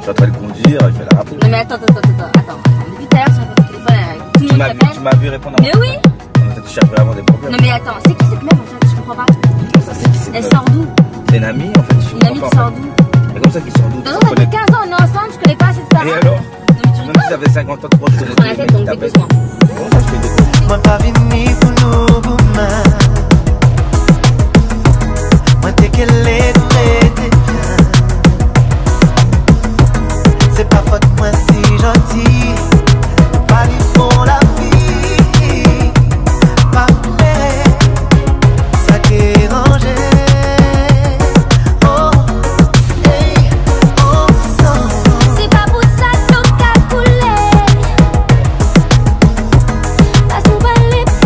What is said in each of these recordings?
suis en train de conduire, je vais la rappeler. Non mais attends. Depuis tout à l'heure, sur le téléphone, tout le monde t'appelle. Tu m'as vu répondre à Mais oui. Tu cherches vraiment des problèmes. Non mais attends, c'est qui cette meuf en fait? Je comprends pas. Ça, c'est qui cette Elle meuf? sort d'où? C'est une amie en fait. Une amie qui sort d'où? Mais comme ça qui sort d'où? Non, ça fait 15 ans, on est ensemble, je connais pas cette Sarah. Et alors? Non mais tu Même si ça fait 50 ans de proche, je connais prends la tête, donc dépose-moi. Bon, ça je fais des Moi pas venu pour nous gourmands. Moi t'es qu'elle est prête bien. C'est pas faute moi si gentil. Pas lui pour la vie. Pas plaire. Ça dérangeait. Oh, hey, on sent. C'est pas pour ça que l'eau a coulé. Passe-nous pas les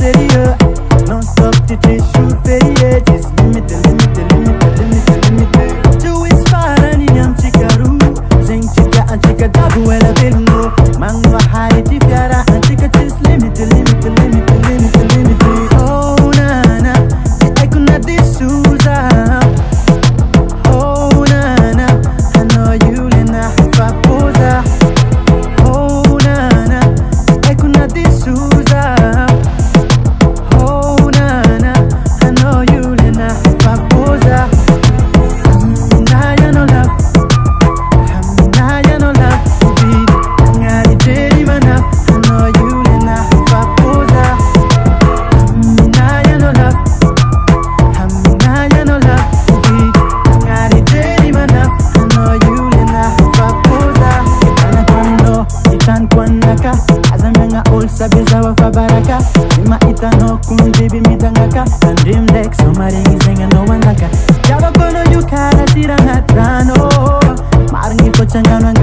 sérieux. Non stop, tu te shoot férié. Just limite, limite, limite, limite, limite. Tu is farani am chikaru. Zing chika an chika dabu ela belno. Mangwa hari ti fiara an chika just limite, limite, limite, limite, limite. Oh nana, ti ekuna di Souza. Oh nana, I know you lena faposa. Oh nana, ti ekuna di Souza. Oh nana, I know you lena faposa. Hamina no love, hamina no love, baby. Ngari jeri mana, I know you lena faposa. Hamina no love, hamina no love, baby. Ngari jeri mana, I know you lena faposa. Itana kwando, itan kwanaka, azamanga olsa bezawa fabaraka. Ima itano kunjibi mitangaka, and dream deck so maringi zenga no one laka. Java kono you kara tiranga trano, maringi pochangano